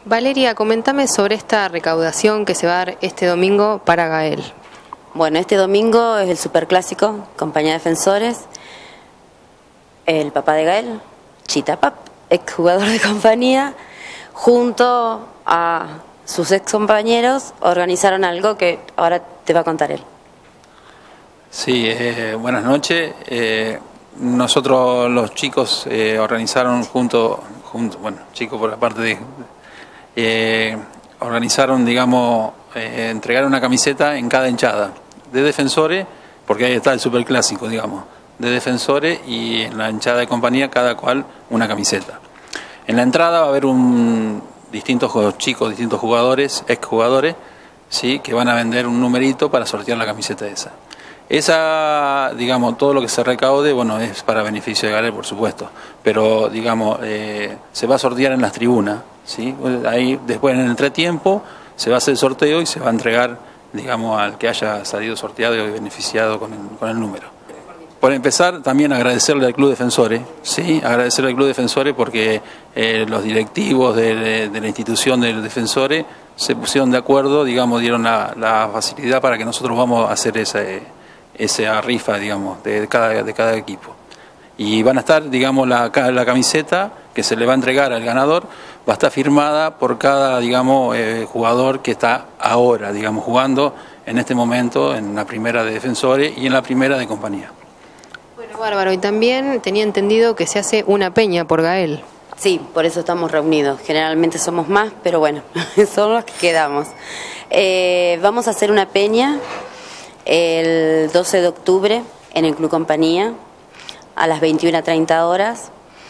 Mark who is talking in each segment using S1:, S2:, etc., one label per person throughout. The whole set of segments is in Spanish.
S1: Valeria, comentame sobre esta recaudación que se va a dar este domingo para Gael.
S2: Bueno, este domingo es el superclásico, Compañía de Defensores. El papá de Gael, Chita Pap, exjugador de Compañía, junto a sus ex compañeros, organizaron algo que ahora te va a contar él.
S3: Sí, buenas noches. Nosotros los chicos organizaron bueno, chicos por la parte de... organizaron, digamos, entregar una camiseta en cada hinchada de Defensores, porque ahí está el superclásico, digamos, de Defensores, y en la hinchada de Compañía cada cual una camiseta. En la entrada va a haber distintos chicos, distintos jugadores, exjugadores, ¿sí?, que van a vender un numerito para sortear la camiseta esa. Esa, digamos, todo lo que se recaude, bueno, es para beneficio de Gael, por supuesto, pero, digamos, se va a sortear en las tribunas, ¿sí? Ahí, después en el entretiempo, se va a hacer el sorteo y se va a entregar, digamos, al que haya salido sorteado y beneficiado con el número. Por empezar, también agradecerle al Club Defensores, ¿sí? Agradecerle al Club Defensores porque los directivos de la institución de Defensores se pusieron de acuerdo, digamos, dieron la facilidad para que nosotros vamos a hacer esa rifa, digamos, de cada equipo. Y van a estar, digamos, la camiseta que se le va a entregar al ganador, va a estar firmada por cada, digamos, jugador que está ahora, digamos, jugando en este momento en la primera de Defensores y en la primera de Compañía.
S1: Bueno, bárbaro. Y también tenía entendido que se hace una peña por Gael.
S2: Sí, por eso estamos reunidos. Generalmente somos más, pero bueno, son los que quedamos. Vamos a hacer una peña el 12 de octubre en el Club Compañía a las 21:30 horas.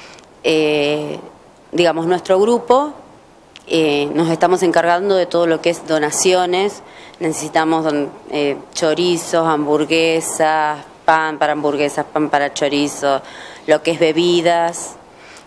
S2: Digamos, nuestro grupo nos estamos encargando de todo lo que es donaciones. Necesitamos chorizos, hamburguesas, pan para hamburguesas, pan para chorizo, lo que es bebidas,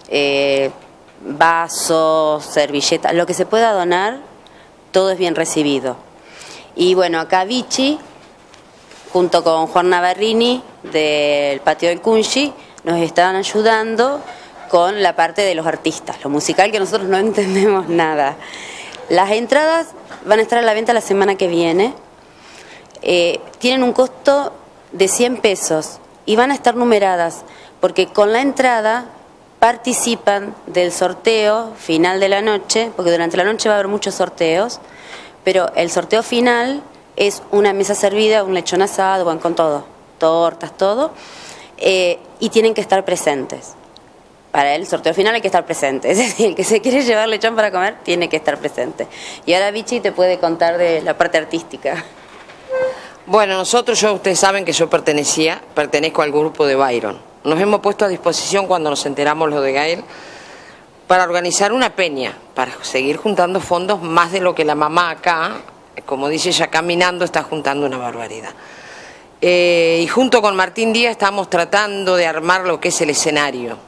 S2: vasos, servilletas, lo que se pueda donar, todo es bien recibido. Y bueno, acá Vichy, junto con Juan Navarrini del Patio del Cunchi, nos están ayudando con la parte de los artistas, lo musical, que nosotros no entendemos nada. Las entradas van a estar a la venta la semana que viene, tienen un costo de 100 pesos y van a estar numeradas, porque con la entrada participan del sorteo final de la noche, porque durante la noche va a haber muchos sorteos, pero el sorteo final es una mesa servida, un lechón asado, van con todo, tortas, todo, y tienen que estar presentes. Para el sorteo final hay que estar presente, es decir, el que se quiere llevar lechón para comer tiene que estar presente. Y ahora Vichy te puede contar de la parte artística.
S4: Bueno, nosotros, ustedes saben que yo pertenezco al grupo de Byron. Nos hemos puesto a disposición cuando nos enteramos lo de Gael para organizar una peña, para seguir juntando fondos, más de lo que la mamá acá, como dice ella, caminando está juntando una barbaridad. Y junto con Martín Díaz estamos tratando de armar lo que es el escenario.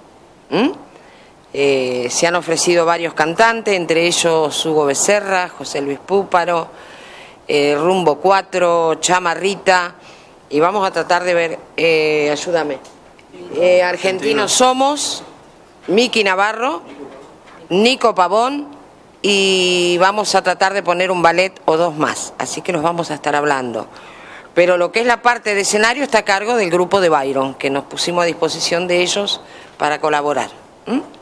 S4: Se han ofrecido varios cantantes, entre ellos Hugo Becerra, José Luis Púparo, Rumbo 4, Chama Rita, y vamos a tratar de ver, ayúdame, Argentinos Somos, Miki Navarro, Nico Pavón, y vamos a tratar de poner un ballet o dos más, así que nos vamos a estar hablando. Pero lo que es la parte de escenario está a cargo del grupo de Byron, que nos pusimos a disposición de ellos para colaborar.